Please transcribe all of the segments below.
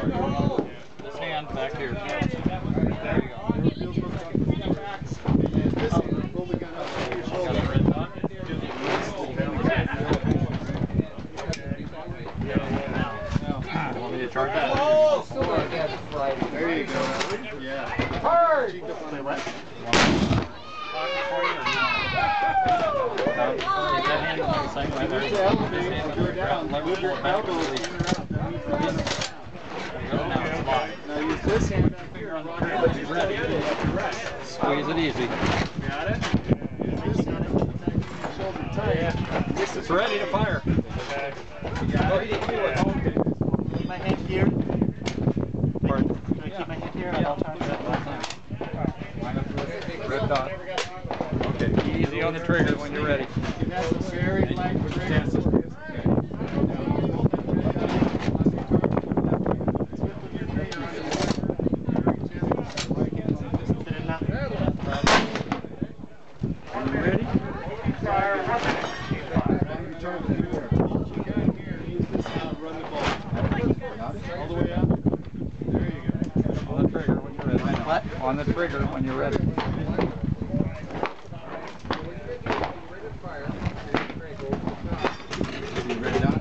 This hand back here. There you go. Want me to charge that? There you go. Yeah. Wait, what? That hand is the same way there. This hand is level more back and release. Now it's locked. Now use this hand back here on the trigger. Be ready. Squeeze it easy. Got it? Use this hand shoulder tight. It's ready to fire. You got it? Keep my hand here. Pardon? Can I keep my hand here? And I'll turn it. Red dot. Okay, easy on the trigger when you're ready. That's a very light trigger. Are you ready? All the way up. There you go. On the trigger when you're ready. What? On the trigger when you're ready. You ready, Don?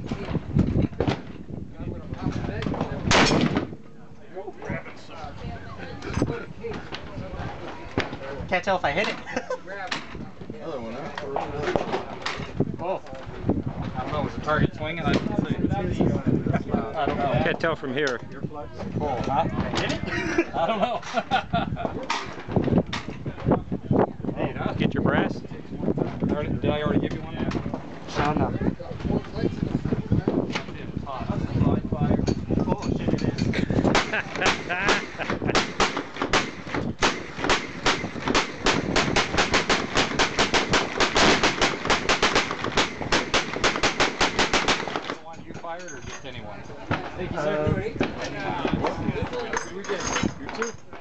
Can't tell if I hit it. Another one, huh? Oh. I don't know, was the target swinging? I didn't see. I don't know. Can't tell from here. Cool, huh? Hit it? I don't know. Hey, get your brass. Did I already give you one? Oh, no. Oh, shit, it is. One you fired or just anyone? Thank you, sir. You're two.